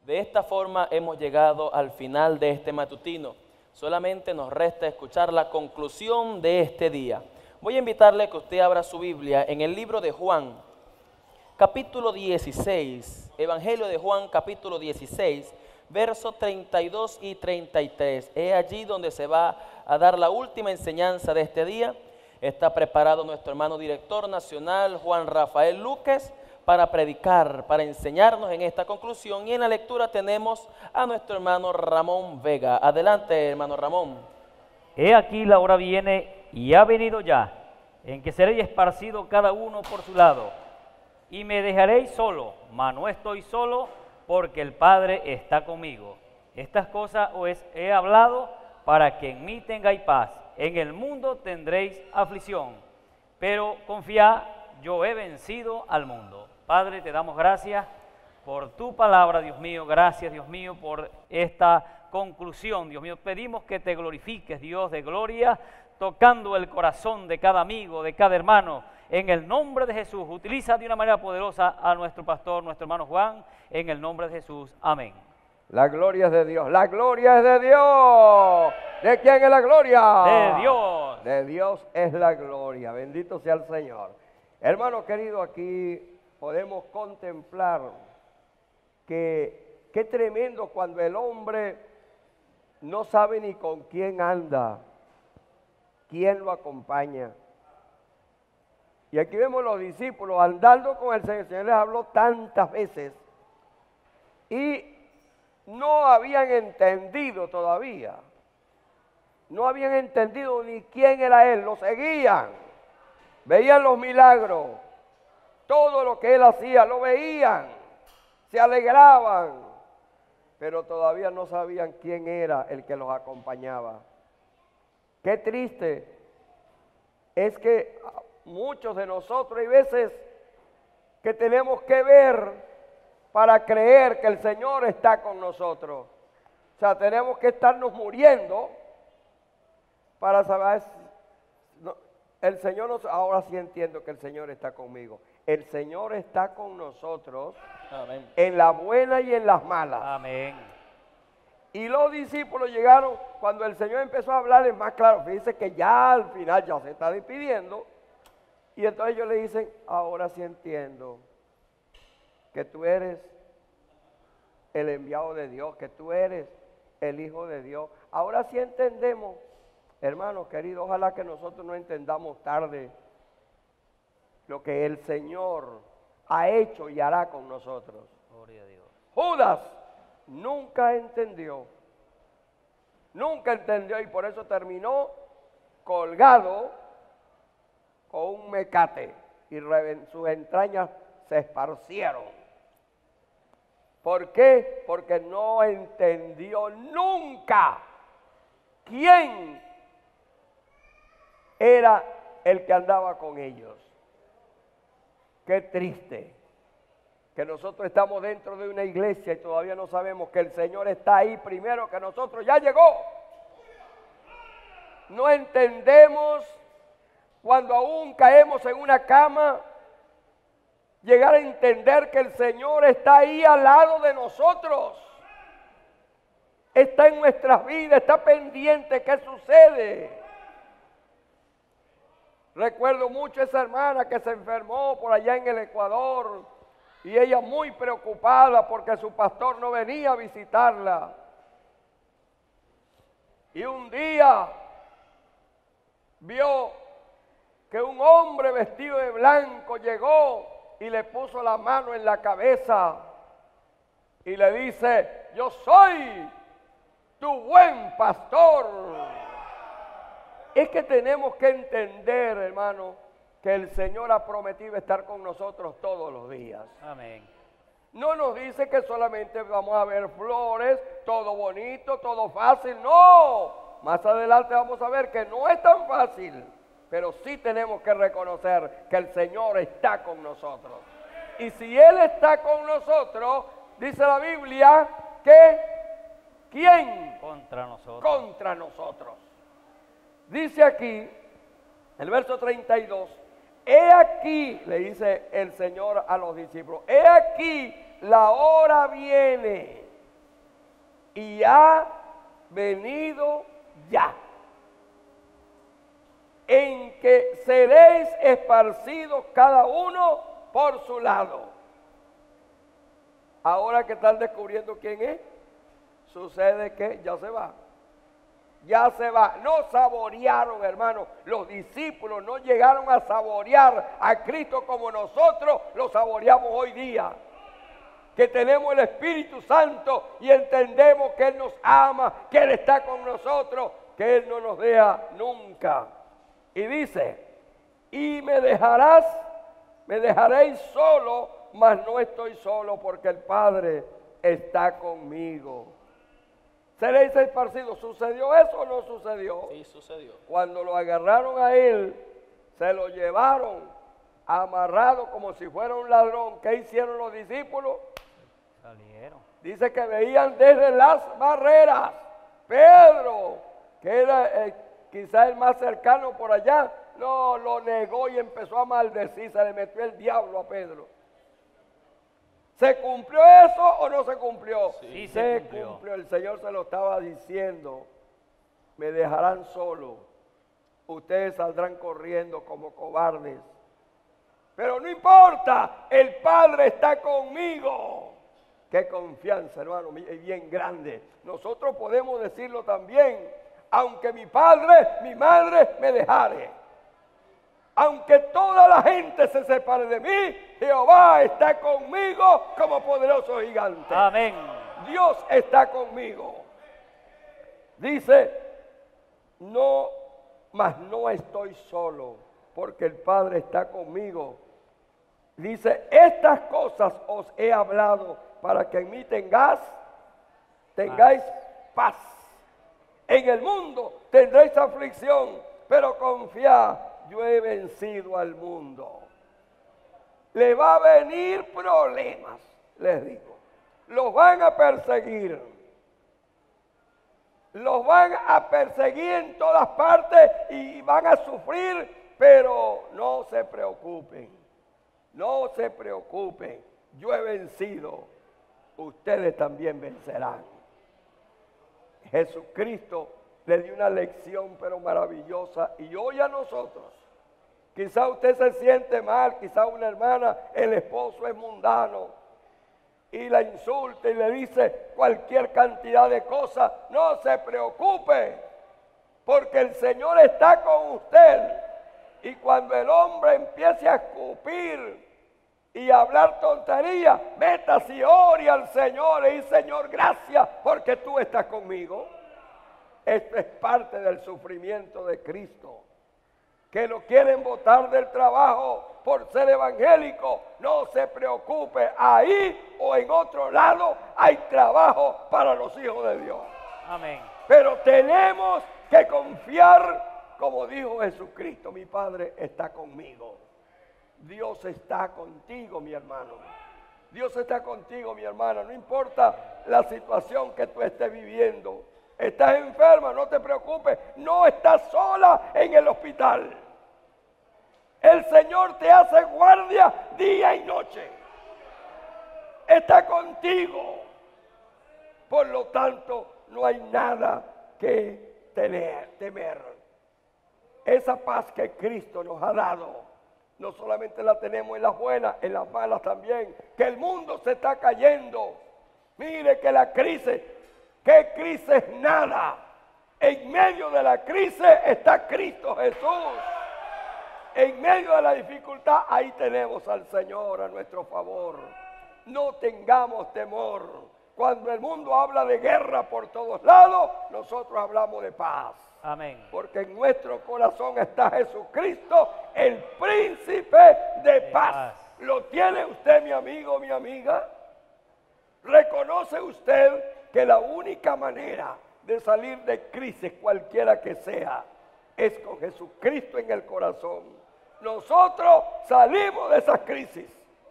De esta forma hemos llegado al final de este matutino. Solamente nos resta escuchar la conclusión de este día. Voy a invitarle a que usted abra su Biblia en el libro de Juan, capítulo 16, Evangelio de Juan, capítulo 16, versos 32 y 33. Es allí donde se va a dar la última enseñanza de este día. Está preparado nuestro hermano director nacional, Juan Rafael Luques, para predicar, para enseñarnos en esta conclusión. Y en la lectura tenemos a nuestro hermano Ramón Vega. Adelante, hermano Ramón. He aquí la hora viene y ha venido ya, en que seréis esparcidos cada uno por su lado, y me dejaréis solo, mas no estoy solo, porque el Padre está conmigo. Estas cosas os he hablado para que en mí tengáis paz. En el mundo tendréis aflicción, pero confiad, yo he vencido al mundo. Padre, te damos gracias por tu palabra, Dios mío. Gracias, Dios mío, por esta conclusión, Dios mío. Pedimos que te glorifiques, Dios de gloria, tocando el corazón de cada amigo, de cada hermano. En el nombre de Jesús, utiliza de una manera poderosa a nuestro pastor, nuestro hermano Juan, en el nombre de Jesús. Amén. La gloria es de Dios, la gloria es de Dios. ¿De quién es la gloria? De Dios. De Dios es la gloria, bendito sea el Señor. Hermano querido, aquí podemos contemplar que qué tremendo cuando el hombre no sabe ni con quién anda, quién lo acompaña. Y aquí vemos los discípulos andando con el Señor. El Señor les habló tantas veces y no habían entendido todavía. No habían entendido ni quién era Él. Lo seguían. Veían los milagros. Todo lo que Él hacía lo veían. Se alegraban. Pero todavía no sabían quién era el que los acompañaba. Qué triste es que muchos de nosotros hay veces que tenemos que ver para creer que el Señor está con nosotros. O sea, tenemos que estarnos muriendo para saber, no, el Señor nos, ahora sí entiendo que el Señor está conmigo. El Señor está con nosotros. Amén. En las buenas y en las malas. Amén. Y los discípulos llegaron, cuando el Señor empezó a hablarles más claro, fíjense que ya al final ya se está despidiendo. Y entonces ellos le dicen, ahora sí entiendo que tú eres el enviado de Dios, que tú eres el Hijo de Dios. Ahora sí entendemos, hermanos queridos, ojalá que nosotros no entendamos tarde lo que el Señor ha hecho y hará con nosotros. Gloria a Dios. Judas nunca entendió y por eso terminó colgado con un mecate y sus entrañas se esparcieron. ¿Por qué? Porque no entendió nunca quién era el que andaba con ellos. Qué triste que nosotros estamos dentro de una iglesia y todavía no sabemos que el Señor está ahí primero que nosotros, ya llegó. No entendemos cuando aún caemos en una cama, llegar a entender que el Señor está ahí al lado de nosotros. Está en nuestras vidas, está pendiente qué sucede. Recuerdo mucho a esa hermana que se enfermó por allá en el Ecuador y ella muy preocupada porque su pastor no venía a visitarla. Y un día vio que un hombre vestido de blanco llegó y le puso la mano en la cabeza y le dice, yo soy tu buen pastor. Es que tenemos que entender, hermano, que el Señor ha prometido estar con nosotros todos los días. Amén. No nos dice que solamente vamos a ver flores, todo bonito, todo fácil. No, más adelante vamos a ver que no es tan fácil. Pero sí tenemos que reconocer que el Señor está con nosotros. Y si Él está con nosotros, dice la Biblia que ¿quién? Contra nosotros. Contra nosotros. Dice aquí, el verso 32, he aquí, le dice el Señor a los discípulos, he aquí la hora viene. y ha venido ya, en que seréis esparcidos cada uno por su lado. Ahora que están descubriendo quién es, sucede que ya se va. Ya se va. No saborearon, hermanos. Los discípulos no llegaron a saborear a Cristo como nosotros lo saboreamos hoy día. Que tenemos el Espíritu Santo y entendemos que Él nos ama, que Él está con nosotros, que Él no nos deja nunca. Y dice, y me dejaréis solo, mas no estoy solo porque el Padre está conmigo. Seréis esparcidos. ¿Sucedió eso o no sucedió? Sí, sucedió. Cuando lo agarraron a él, se lo llevaron amarrado como si fuera un ladrón. ¿Qué hicieron los discípulos? Salieron. Dice que veían desde las barreras. Pedro, que era quizá el más cercano por allá, no, lo negó y empezó a maldecir. Se le metió el diablo a Pedro. ¿Se cumplió eso o no se cumplió? Sí, se se cumplió. El Señor se lo estaba diciendo. Me dejarán solo. Ustedes saldrán corriendo como cobardes. Pero no importa, el Padre está conmigo. Qué confianza, hermano, es bien grande. Nosotros podemos decirlo también. Aunque mi padre, mi madre me dejare. Aunque toda la gente se separe de mí, Jehová está conmigo como poderoso gigante. Amén. Dios está conmigo. Dice, no, mas no estoy solo, porque el Padre está conmigo. Dice, estas cosas os he hablado para que en mí tengáis paz. En el mundo tendréis aflicción, pero confiad, yo he vencido al mundo. Le va a venir problemas, les digo. Los van a perseguir. Los van a perseguir en todas partes y van a sufrir, pero no se preocupen. No se preocupen. Yo he vencido. Ustedes también vencerán. Jesucristo le dio una lección pero maravillosa y hoy a nosotros, quizá usted se siente mal, quizá una hermana, el esposo es mundano y la insulta y le dice cualquier cantidad de cosas. No se preocupe, porque el Señor está con usted. Y cuando el hombre empiece a escupir y a hablar tonterías, métase y ore al Señor y Señor, gracias porque tú estás conmigo. Esto es parte del sufrimiento de Cristo. Que lo quieren botar del trabajo por ser evangélico, no se preocupe, ahí o en otro lado hay trabajo para los hijos de Dios. Amén. Pero tenemos que confiar, como dijo Jesucristo, mi Padre está conmigo. Dios está contigo, mi hermano. Dios está contigo, mi hermana. No importa la situación que tú estés viviendo. Estás enferma, no te preocupes. No estás sola en el hospital. El Señor te hace guardia día y noche. Está contigo. Por lo tanto, no hay nada que temer. Esa paz que Cristo nos ha dado, no solamente la tenemos en las buenas, en las malas también. Que el mundo se está cayendo. Mire que la crisis, ¿qué crisis? Nada. En medio de la crisis está Cristo Jesús. En medio de la dificultad, ahí tenemos al Señor a nuestro favor. No tengamos temor. Cuando el mundo habla de guerra por todos lados, nosotros hablamos de paz. Amén. Porque en nuestro corazón está Jesucristo, el príncipe de paz. ¿Lo tiene usted, mi amigo, mi amiga? ¿Reconoce usted que la única manera de salir de crisis, cualquiera que sea, es con Jesucristo en el corazón? Nosotros salimos de esas crisis.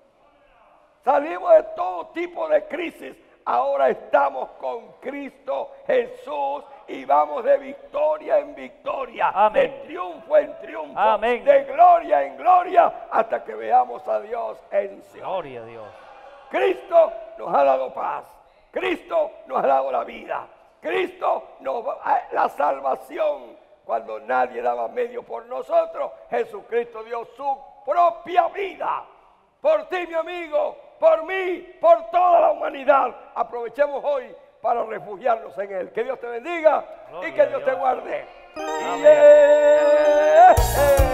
Salimos de todo tipo de crisis. Ahora estamos con Cristo Jesús y vamos de victoria en victoria, amén, de triunfo en triunfo, amén, de gloria en gloria, hasta que veamos a Dios en Sion. Gloria a Dios. Cristo nos ha dado paz. Cristo nos ha dado la vida. Cristo nos da la salvación. Cuando nadie daba medio por nosotros, Jesucristo dio su propia vida. Por ti, mi amigo, por mí, por toda la humanidad. Aprovechemos hoy para refugiarnos en Él. Que Dios te bendiga y que Dios te guarde. Amén. Yeah.